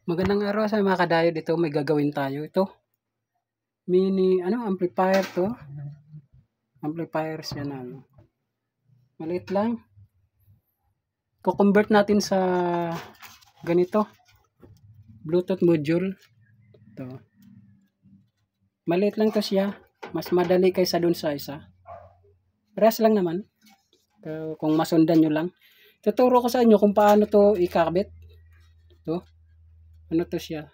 Magandang araw sa mga kadayod. Ito may gagawin tayo. Ito mini amplifier to. Amplifiers yan maliit lang. Ko-convert natin sa ganito. Bluetooth module. Ito. Maliit lang to siya. Mas madali kaysa dun sa isa. Press lang naman. Kung masundan nyo lang. Tuturo ko sa inyo kung paano to ikakabit. Ito. Ano to siya?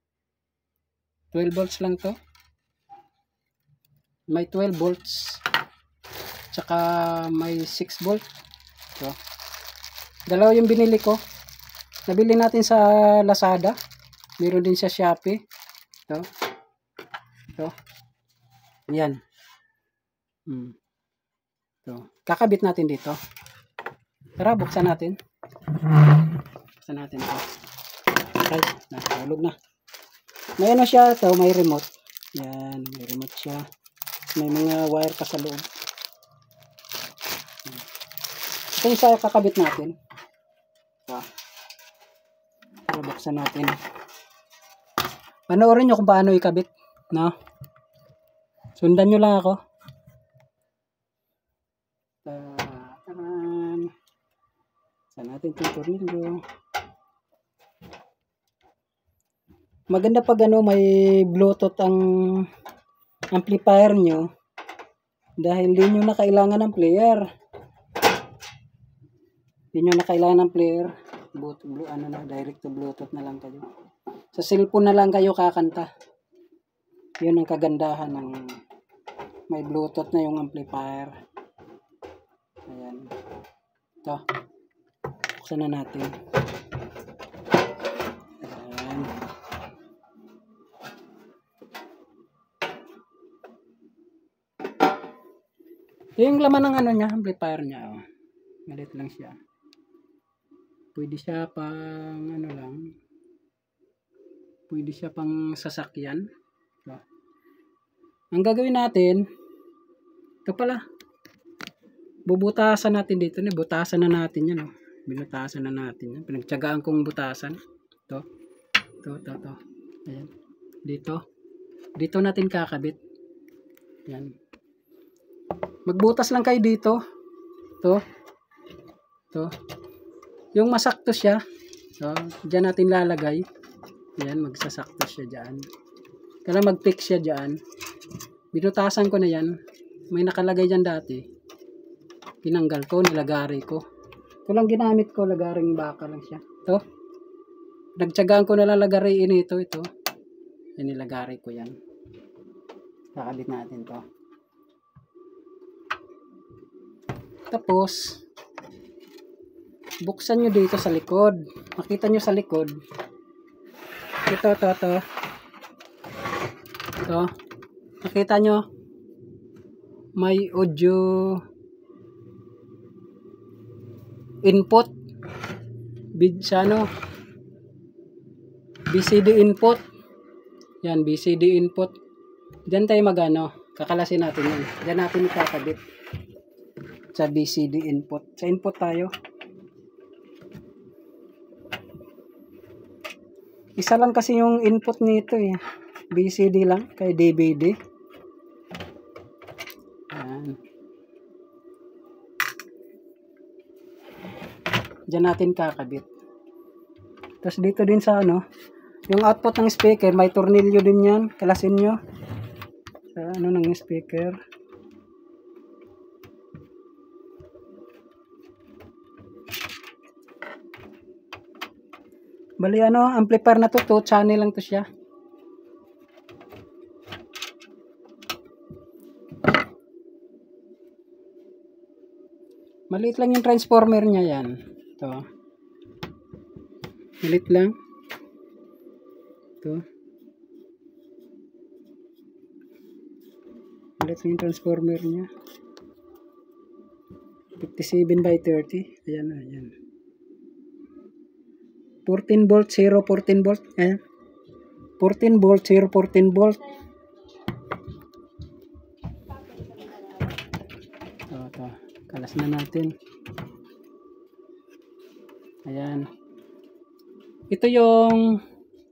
12 volts lang to. May 12 volts. Tsaka may 6 volt. Ito. Dalawa yung binili ko. Nabili natin sa Lazada. Meron din sa Shopee. Ito. Ito. Yan. Ito. Kakabit natin dito. Tara, buksan natin. Buksan natin ito. Ay, nahulog na. May ano siya ito, may remote. Yan, may remote siya. May mga wire pa sa loob. Ito yung sa kakabit natin. Ito. Buksan natin. Panoorin nyo kung paano ikabit. No? Sundan nyo lang ako. Taran. Saan natin itong tornilyo. Maganda pag may Bluetooth ang amplifier nyo dahil hindi nyo na kailangan ng player. Hindi nyo na kailangan ng player. Direct to Bluetooth na lang kayo. Sa cellphone na lang kayo kakanta. Yun ang kagandahan ng may Bluetooth na yung amplifier. Ayan. Ito. Buksan na natin. Yung laman ng niya, amplifier niya. Malit lang siya. Pwede siya pang pwede siya pang sasakyan. So, ang gagawin natin, ito pala. Bubutasan natin dito. Butasan na natin yan. Binutasan na natin yan. Pinagtyagaan kong butasan. Ito. Ito. Ayan. Dito natin kakabit. Yan. Magbutas lang kayo dito. Ito. Yung masakto siya. So, dyan natin lalagay. Yan, magsasakto siya dyan. Kailangan mag-fix siya dyan. Binutasan ko na yan. May nakalagay dyan dati. Tinanggal ko, nilagari ko. Ito lang ginamit ko, lagaring baka lang siya. Ito. Nagtyagaan ko na lalagariin ito. Yan, nilagari ko yan. Kakabit natin to. Tapos, buksan nyo dito sa likod. Makita nyo sa likod. Ito. Makita nyo. May audio input. BCD input. Yan, BCD input. Diyan tayo kakalasin natin yan. Diyan natin ikakabit. Sa BCD input. Sa input tayo. Isa lang kasi yung input nito BCD lang. Kay DVD. Ayan. Diyan natin kakabit. Tapos dito din sa yung output ng speaker. May tornilyo din yan. Kalasin nyo. Sa ng speaker. Bali amplifier na to, 2 channel lang to siya. Maliit lang yung transformer niya yan. Ito. Maliit lang. Ito. Maliit lang yung transformer niya. 57/30. Ayan. 14 volt, 0, 14 volt. 14 volt, 0, 14 volt. Ito. Kalas na natin. Ayan. Ito yung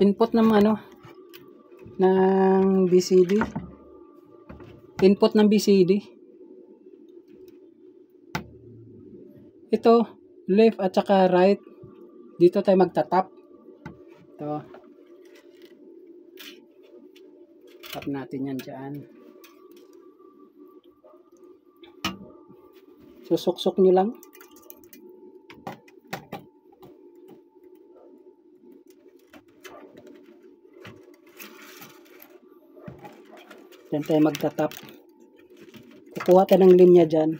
input ng ano, ng BCD. Input ng BCD. Ito, left at saka right. Dito tayo magtatap. Ito. Tap natin yan dyan. Susuksok nyo lang. Diyan tayo magtatap. Kukuha tayo ng linya dyan.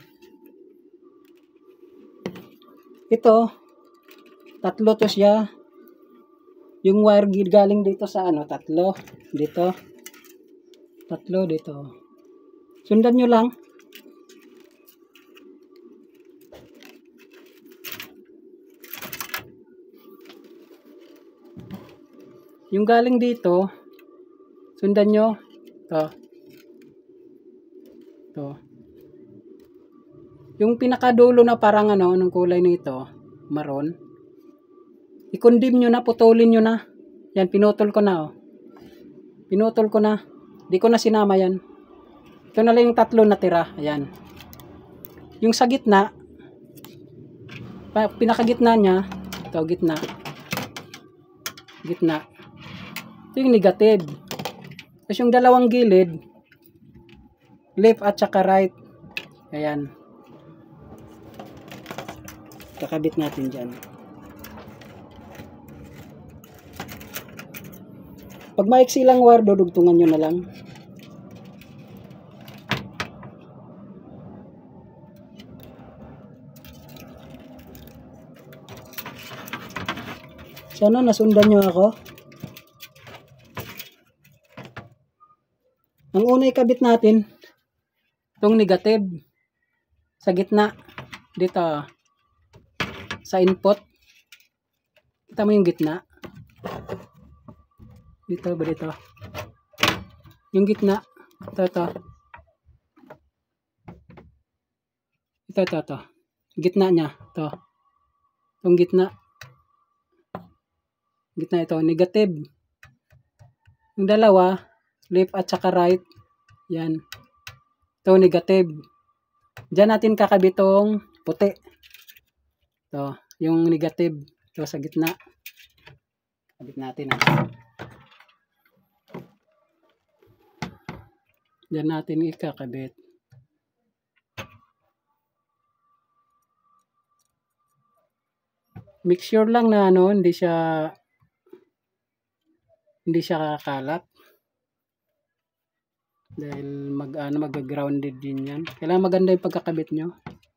Ito, tatlo to siya. Yung wire galing dito sa ano, tatlo. Dito. Tatlo dito. Sundan nyo lang. Yung galing dito, sundan nyo. Ito. Ito. Yung pinakadulo na parang ano, ng kulay nito, maroon. I-condim nyo na, putulin nyo na. Yan, pinutol ko na. Oh. Pinutol ko na. Di ko na sinama yan. Ito na lang yung tatlo na tira. Ayan. Yung sa gitna, pinakagitna niya, ito, gitna. Gitna. Ito yung negative. Tapos yung dalawang gilid, left at saka right. Ayan. Kakabit natin dyan. Pag maiksi lang wire, dudugtungan nyo na lang. Sana nasundan nyo ako. Ang una ikabit natin, itong negative. Sa gitna. Dito. Sa input. Kita mo yung gitna. Dito ba dito? Yung gitna. Ito. Ito. Gitna niya. Ito. Itong gitna. Gitna ito. Negative. Yung dalawa, left at saka right. Yan. Ito negative. Diyan natin kakabit itong puti. Ito. Yung negative. Ito sa gitna. Kabit natin. Diyan natin ikakabit. Make sure lang na ano, hindi siya kakalat. Dahil mag-grounded din yan. Kailangan maganda yung pagkakabit nyo.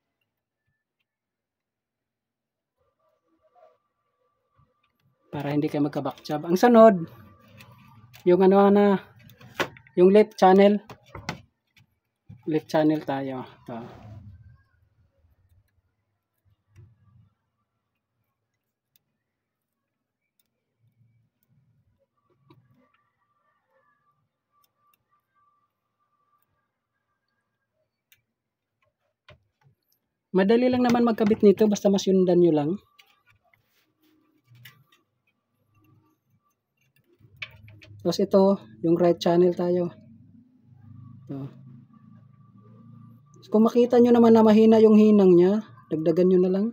Para hindi kayo magka-backjab. Ang sunod, yung ano na, yung left channel. Left channel tayo. Ito. Madali lang naman magkabit nito, basta masundan nyo lang. Tapos ito, yung right channel tayo. Ito. Kung makita nyo naman na mahina yung hinang niya, dagdagan nyo na lang.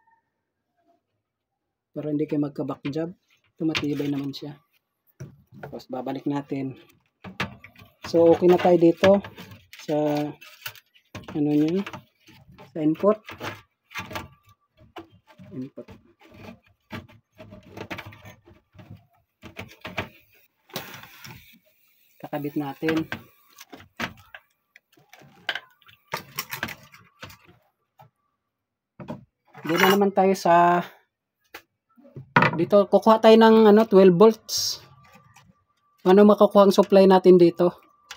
Para hindi kayo magka-backjab. Tumatibay naman siya. Tapos babalik natin. So okay na tayo dito sa ano niya, sa input. Kakabit natin. Doon na naman tayo sa dito, kukuha tayo ng ano, 12 volts. Ano makukuha ang supply natin dito?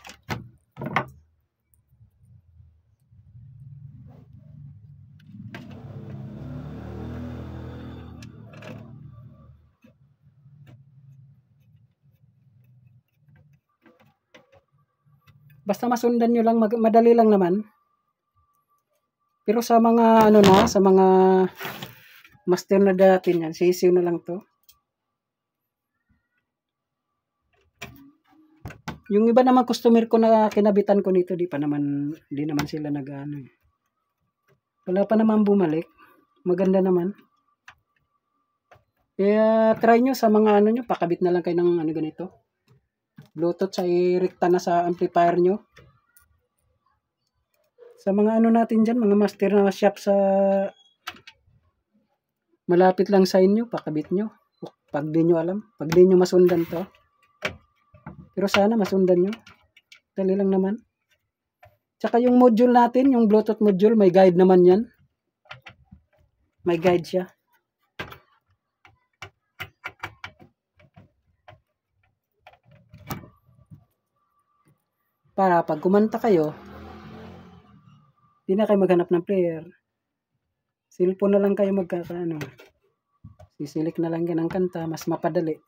Basta masundan nyo lang, madali lang naman. Pero sa mga ano na, sa mga master na dati yan, sisiw na lang to. Yung iba naman customer ko na kinabitan ko nito, di naman sila nag-ano. Wala pa naman bumalik. Maganda naman. Kaya try nyo sa mga ano nyo, pakabit na lang kayo ng ano ganito. Bluetooth sa irekta na sa amplifier nyo. Sa mga ano natin dyan, mga master na shop sa malapit lang sa inyo, pakabit nyo. Pag di nyo alam, pag di nyo masundan to. Pero sana masundan nyo. Dali lang naman. Tsaka yung module natin, yung Bluetooth module, may guide naman yan. May guide siya. Para pag kumanta kayo, di na kayo maghanap ng player. Cellphone na lang kayo magkakaano. Sisilik na lang yan ang kanta, mas mapadali.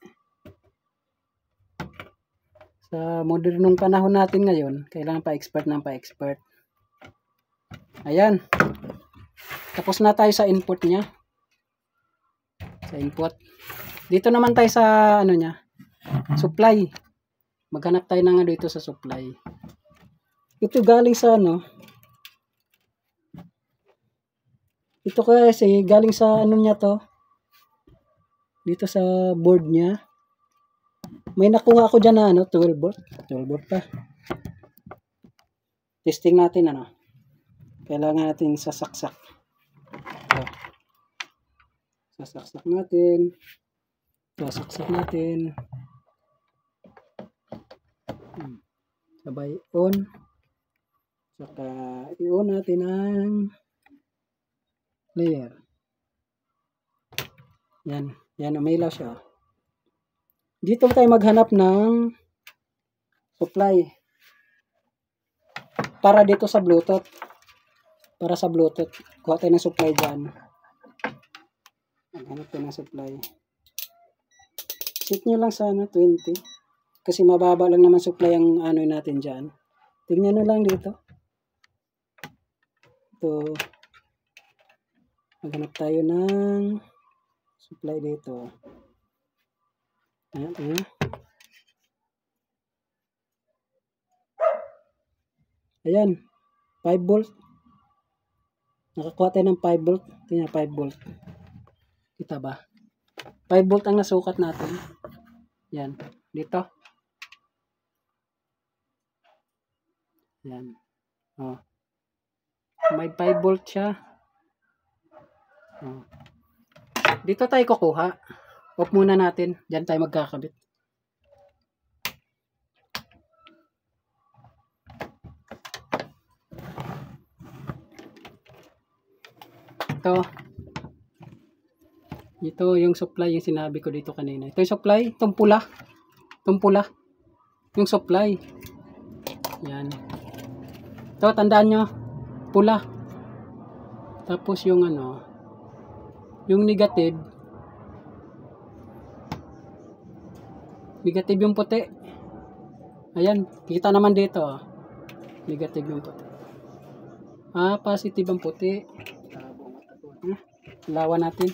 Sa modernong panahon natin ngayon, kailangan pa-expert ng pa-expert. Ayan. Tapos na tayo sa input niya. Sa input. Dito naman tayo sa ano niya, supply. Maghanap tayo ng dito sa supply. Ito galing sa ano. Ito kasi galing sa ano niya to. Dito sa board niya. May nakuha ako dyan na ano, 12 volt. 12 volt pa. Testing natin ano. Kailangan natin sasaksak. So, sasaksak natin. Sasaksak natin. Sabay on. Saka i-on natin ang layer. Yan. Yan, umilaw siya. Dito tayo maghanap ng supply. Para dito sa Bluetooth. Para sa Bluetooth. Kuha tayo ng supply dyan. Maghanap tayo ng supply. Set nyo lang sana 20. Kasi mababa lang naman supply ang ano natin dyan. Tingnan nyo lang dito. Ito. Maghanap tayo ng supply dito. Ayan, ayan. Ayan. 5 volt. Nakakuha tayo ng 5 volt. Tingnan 5 volt. Kita ba? 5 volt ang nasukat natin. Yan. Dito. Yan. Oh. May 5 volt siya. Oh. Dito tayo kukuha. Off muna natin. Diyan tayo magkakabit. Ito yung supply yung sinabi ko dito kanina. Ito yung supply. Itong pula. Itong pula. Yung supply. Yan. Ito, tandaan nyo. Pula. Tapos yung ano. Yung negative. Negative yung puti. Ayan. Kita naman dito. Negative yung puti. Positive ang puti. Lawan natin.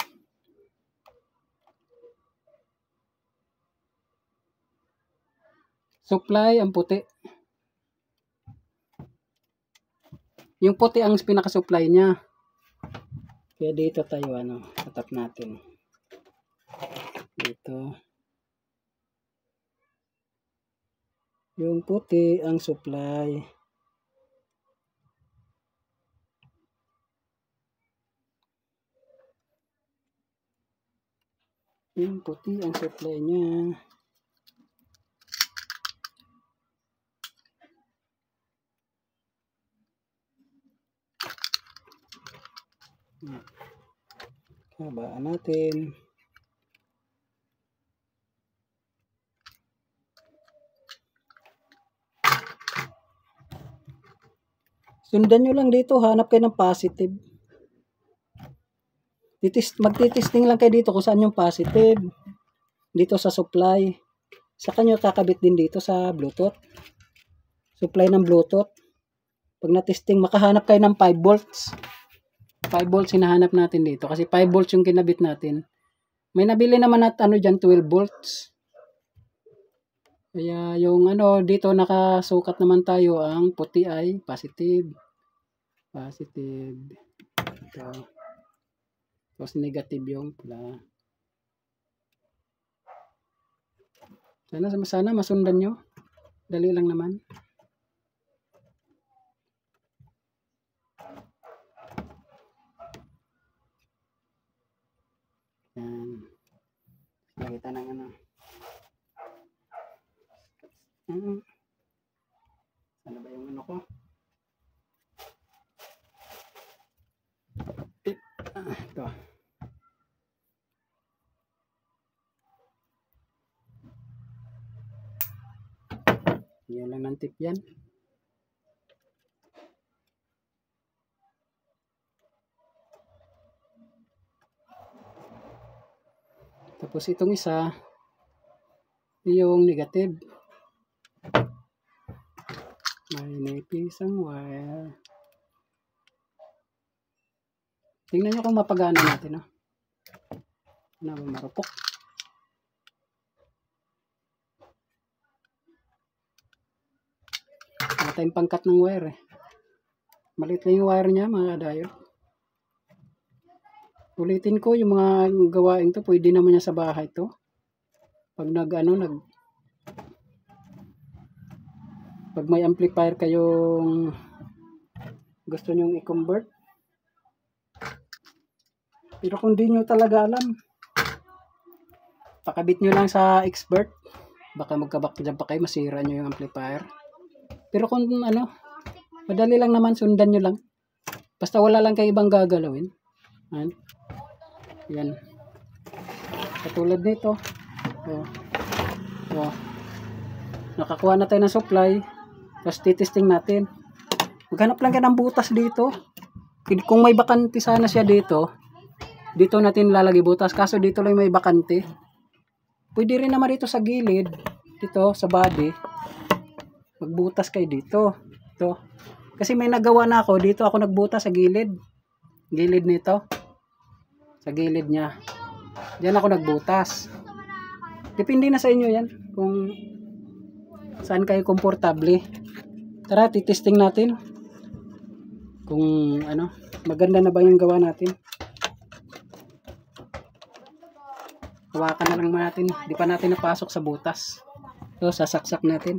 Supply ang puti. Yung puti ang pinaka-supply niya. Kaya dito tayo ano, tatap natin. Dito. Yung puti ang supply. Yung puti ang supply niya. Habaan natin. Sundan nyo lang dito, hanap kayo ng positive. Magtitesting lang kayo dito kung saan yung positive. Dito sa supply. Saka nyo kakabit din dito sa Bluetooth. Supply ng Bluetooth. Pag na-testing, makahanap kayo ng 5 volts. 5 volts hinahanap natin dito. Kasi 5 volts yung kinabit natin. May nabili naman at ano dyan, 12 volts. Kaya yung ano, dito nakasukat naman tayo ang puti ay positive. Positive. Ito. Tapos negative yung pula. Sana masundan nyo. Dali lang naman. Yan. Nakita ng ano. Sana ba yung ano ko? Ito. Yan lang ng tip yan. Tapos itong isa, yung negative. May nipis ang wire. Tingnan nyo kung mapagana natin. Ano ba marupok? Wala tayong pangkat ng wire eh. Maliit lang yung wire niya mga diode. Ulitin ko yung mga gawain to, pwede naman niya sa bahay to. Pag pag may amplifier kayong gusto nyong i-convert. Pero kung di nyo talaga alam, pakabit nyo lang sa expert. Baka magkabak dyan pa kayo, masira nyo yung amplifier. Pero kung ano, madali lang naman, sundan nyo lang. Basta wala lang kayo ibang gagalawin. Yan. Katulad nito. Nakakuha na tayo ng supply. Tapos titesting natin. Maghanap lang ka ng butas dito. Kung may bakante sana siya dito, dito natin lalagay butas. Kaso dito lang may bakante. Pwede rin naman dito sa gilid. Dito sa body. Magbutas kayo dito. Ito. Kasi may nagawa na ako. Dito ako nagbutas sa gilid. Gilid nito. Sa gilid niya. Diyan ako nagbutas. Depende na sa inyo yan. Kung saan kayo komportable. Tara, titesting natin. Kung ano, maganda na ba yung gawa natin. Hawakan na lang natin. Di pa natin napasok sa butas. So, sasaksak natin.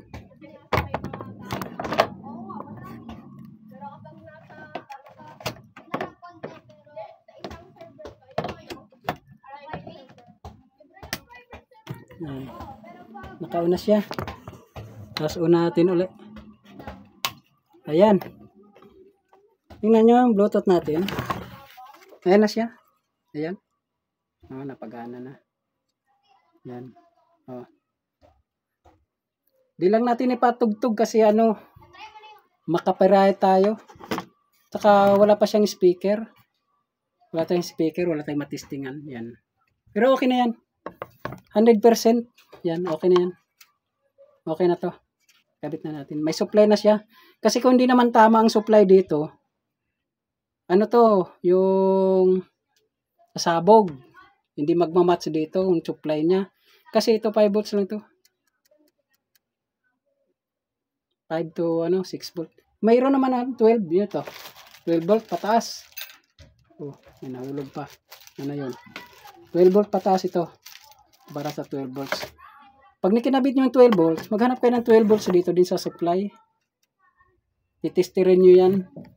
Nakauna siya. Tapos una natin ulit. Ayan. Tingnan nyo ang Bluetooth natin. Ayan na siya. Ayan. Napagana na. Ayan. Di lang natin ipatugtog kasi makapiray tayo. Saka wala pa siyang speaker. Wala tayong speaker, wala tayong matistingan. Yan. Pero okay na yan. 100%. Yan, okay na yan. Okay na to. Kabit na natin. May supply na siya. Kasi kung hindi naman tama ang supply dito, yung sabog. Hindi magmamatch dito yung supply niya. Kasi ito 5 volts lang to. 5 to 6 volt. Mayroon naman 12 yun to. 12 volt pataas. May nahulog pa. Ano yun? 12 volt pataas ito. Para sa 12 volts. Pag nikinabit nyo yung 12 volts, maghanap kayo ng 12 volts dito din sa supply. Titestirin nyo yan.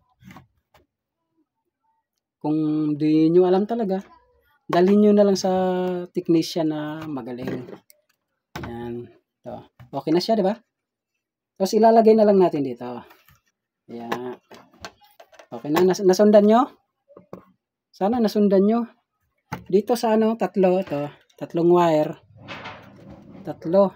Kung di nyo alam talaga, dalhin nyo na lang sa technician na magaling. Yan. Ito. Okay na siya, diba? Tapos ilalagay na lang natin dito. Ayan. Okay na. Nasundan nyo? Sana nasundan nyo. Dito sa tatlo. Ito. Tatlong wire. Tatlo.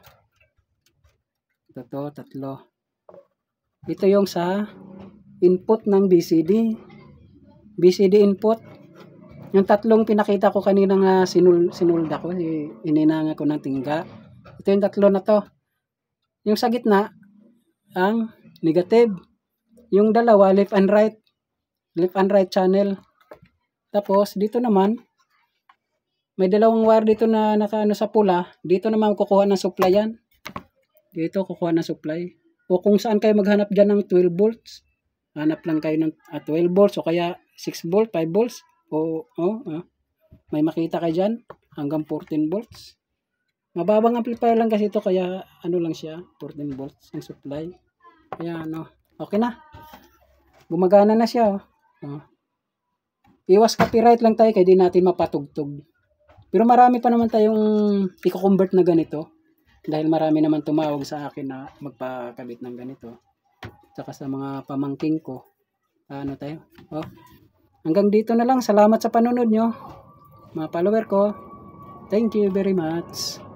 Ito, tatlo. Ito yung sa input ng BCD. BCD input. Yung tatlong pinakita ko kanina nga sinulda ko. Ininanga ko ng tingga. Ito yung tatlo na to. Yung sa gitna, ang negative. Yung dalawa, left and right. Left and right channel. Tapos, dito naman, may dalawang wire dito na nakaano sa pula. Dito naman kukuha ng supply yan. Dito kukuha ng supply. O kung saan kayo maghanap dyan ng 12 volts. Hanap lang kayo ng 12 volts o kaya 6 volt, 5 volts. May makita kayo dyan hanggang 14 volts. Mababang amplifier lang kasi ito kaya ano lang siya, 14 volts ang supply. Kaya okay na. Gumagana na siya. Iwas copyright lang tayo kaya di natin mapatugtog. Pero marami pa naman tayong i-convert na ganito. Dahil marami naman tumawag sa akin na magpakabit ng ganito. Saka sa mga pamangking ko. Tayo? Hanggang dito na lang. Salamat sa panunod nyo. Mga follower ko. Thank you very much.